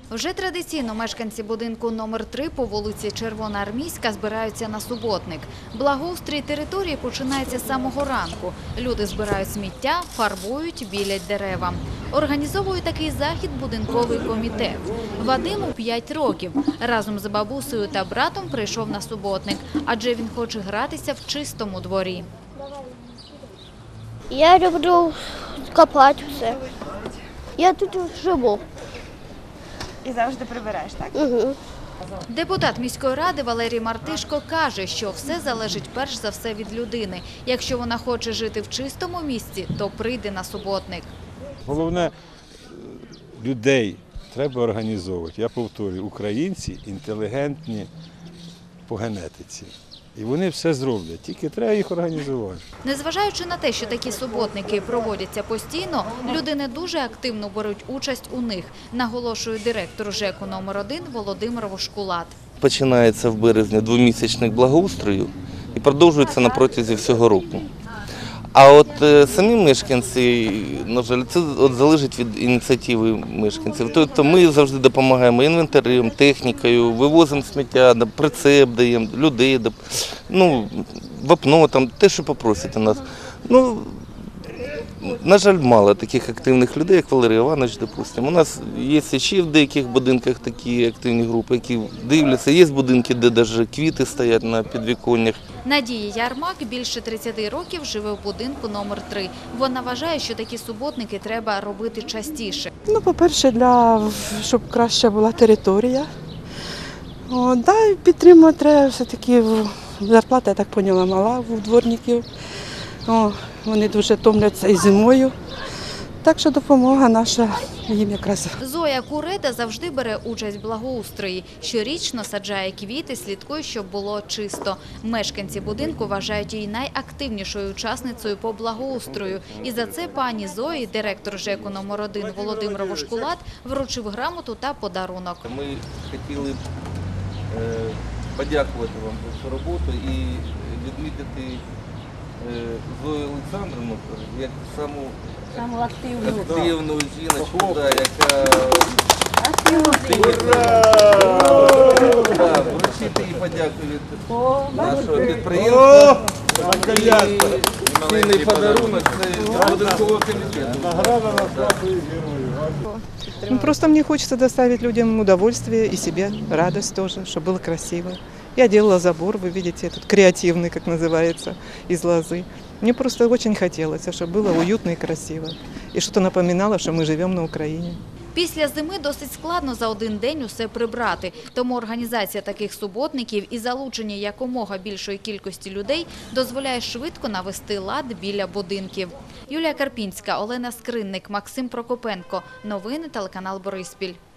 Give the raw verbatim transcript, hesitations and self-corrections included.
Вже традиційно мешканці будинку номер три по вулиці Червоноармійська збираються на суботник. Благоустрій території починається з самого ранку. Люди збирають сміття, фарбують, білять дерева. Організовує такий захід будинковий комітет. Вадиму п'ять років. Разом з бабусею та братом прийшов на суботник, адже він хоче гратися в чистому дворі. Я люблю копати все. Я тут живу. І завжди прибираєш, так? Угу. Депутат міської ради Валерій Мартишко каже, що все залежить перш за все від людини. Якщо вона хоче жити в чистому місці, то прийде на суботник. Головне, людей треба організовувати. Я повторюю, українці інтелігентні по генетиці. І вони все зроблять, тільки треба їх організувати. Незважаючи на те, що такі суботники проводяться постійно, люди не дуже активно беруть участь у них, наголошує директор ЖЕКу номер один Володимир Вошкулат. Починається в березні двомісячник благоустрою і продовжується на протязі всього року. А от е, самі мешканці, на жаль, це от залежить від ініціативи мешканців. Тобто ми завжди допомагаємо інвентарем, технікою, вивозимо сміття, прицеп даємо, людей, ну, вапно, там, те, що попросять у нас. Ну, на жаль, мало таких активних людей, як Валерій Іванович, допустимо. У нас є ще в деяких будинках такі активні групи, які дивляться. Є будинки, де навіть квіти стоять на підвіконнях. Надія Ярмак більше тридцяти років живе в будинку номер три. Вона вважає, що такі суботники треба робити частіше. Ну, по-перше, для щоб краща була територія. О, да, і підтримувати треба все-таки, зарплата, я так поняла, мала у дворників. О, вони дуже томляться і зимою. Так що допомога наша їм якраз. Зоя Куреда завжди бере участь в благоустрої. Щорічно саджає квіти, слідкує, щоб було чисто. Мешканці будинку вважають її найактивнішою учасницею по благоустрою. І за це пані Зої, директор ЖЕКу номер один Володимир Вошкулат, вручив грамоту та подарунок. Ми хотіли подякувати вам за цю роботу і відмітити Зою Олександрівну як саму Саму активну. активну жіночку, да, яка да, вручити і подяку від нашого підприємства. І цінний подарунок це будинкового комітету. Ну, просто мне хочется доставить людям удовольствие и себе радость тоже, чтобы было красиво. Я делала забор, вы видите, этот креативный, как называется, из лозы. Мне просто очень хотелось, чтобы было уютно и красиво. И что-то напоминало, что мы живем на Украине. Після зими досить складно за один день усе прибрати. Тому організація таких суботників і залучення якомога більшої кількості людей дозволяє швидко навести лад біля будинків. Юлія Карпінська, Олена Скринник, Максим Прокопенко. Новини телеканал Бориспіль.